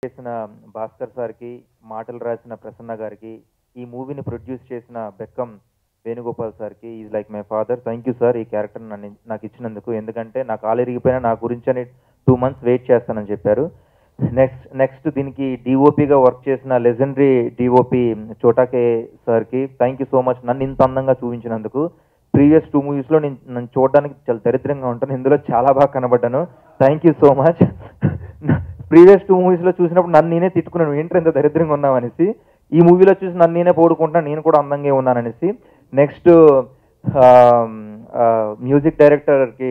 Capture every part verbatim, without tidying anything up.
చేసిన భాస్కర్ సార్కి, మాటలు రాసిన ప్రసన్న గారికి, ఈ మూవీని ప్రొడ్యూస్ చేసిన బెక్కం వేణుగోపాల్ సార్కి is like my father. Thank you sir ఈ క్యారెక్టర్ నన్ను నాకు ఇచ్చినందుకు. ఎందుకంటే నా కాలు ఇరిగిపోయినా నా గురించి అని టూ మంత్స్ వెయిట్ చేస్తానని చెప్పారు. నెక్స్ట్ నెక్స్ట్ దీనికి డిఓపిగా వర్క్ చేసిన లెజెండరీ డిఓపి చోటాకే సార్కి థ్యాంక్ యూ సో మచ్ నన్ను ఇంత అందంగా చూపించినందుకు. ప్రీవియస్ టూ మూవీస్లో నేను నన్ను చూడడానికి చాలా దరిద్రంగా ఉంటాను, ఇందులో చాలా బాగా కనబడ్డాను. Thank you so much. Previous two మూవీస్లో చూసినప్పుడు నన్ను నేనే తిట్టుకున్నాను, ఏంటో ఎంత దరిద్రంగా ఉన్నామనేసి. ఈ మూవీలో చూసి నన్ను నేనే పోడుకుంటున్నాను, నేను కూడా అందంగా ఉన్నాననేసి. నెక్స్ట్ మ్యూజిక్ డైరెక్టర్కి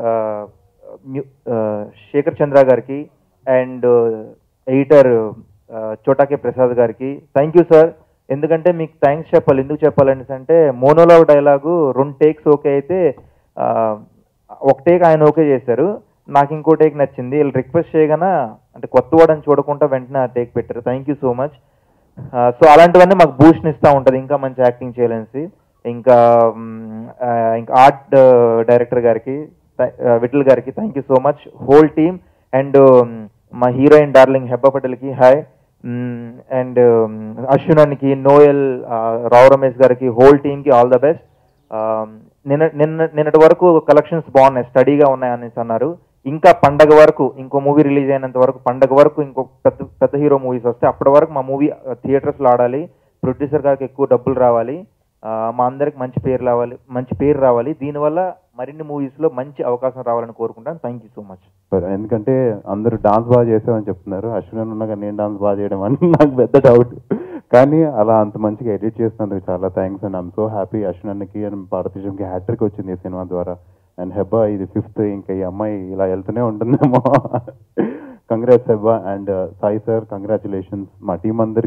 శేఖర్ చంద్ర గారికి అండ్ ఎడిటర్ చోటాకే ప్రసాద్ గారికి థ్యాంక్ యూ సార్. ఎందుకంటే మీకు థ్యాంక్స్ చెప్పాలి, ఎందుకు చెప్పాలనేసి అంటే మోనోలాగ్ డైలాగు రెండు టేక్స్ ఓకే అయితే ఒక టేక్ ఆయన ఓకే చేశారు, నాకు ఇంకో టేక్ నచ్చింది. వీళ్ళు రిక్వెస్ట్ చేయగానే అంటే కొత్త వాడని చూడకుండా వెంటనే ఆ టేక్ పెట్టారు. Thank you so much. So అలాంటివన్నీ మాకు బూస్ట్ని ఇస్తూ ఉంటుంది ఇంకా మంచి యాక్టింగ్ చేయాలనేసి. ఇంకా ఇంకా ఆర్ట్ డైరెక్టర్ గారికి విఠల్ గారికి thank you so much. Whole team and మా హీరోయిన్ డార్లింగ్ హెబ్బా పటేల్కి హాయ్, అండ్ అశ్వినానికి, నోయల్, రావు రమేష్ గారికి, హోల్ టీమ్కి ఆల్ ద బెస్ట్. నిన్న నిన్న నిన్నటి వరకు కలెక్షన్స్ బాగున్నాయి, స్టడీగా ఉన్నాయి అనేసి అన్నారు. ఇంకా పండగ వరకు ఇంకో మూవీ రిలీజ్ అయినంత వరకు పండగ వరకు ఇంకో పెద్ద పెద్ద హీరో మూవీస్ వస్తే అప్పటి వరకు మా మూవీ థియేటర్స్లో ఆడాలి, ప్రొడ్యూసర్ గారికి ఎక్కువ డబ్బులు రావాలి, మా అందరికి మంచి పేరు రావాలి మంచి పేరు రావాలి దీనివల్ల మరిన్ని మూవీస్లో మంచి అవకాశం రావాలని కోరుకుంటాను. Thank you so much. ఎందుకంటే అందరూ డాన్స్ బాగా చేసామని చెప్తున్నారు, అశ్విన్ ఉన్నాగా నేను డాన్స్ బాగా చేయడం అని నాకు పెద్ద డౌట్. కానీ అలా అంత మంచిగా ఎడిట్ చేసినందుకు చాలా thanks and I'm so happy. అశ్విన్కి అండ్ భారతదేశంకి హ్యాట్రిక్ వచ్చింది ఈ సినిమా ద్వారా. అండ్ హెబ్బా ఇది ఫిఫ్త్, ఇంకా ఈ అమ్మాయి ఇలా వెళ్తూనే ఉంటుందేమో. Congrats Hebba and Sai sir, congratulations. మా టీం అందరికి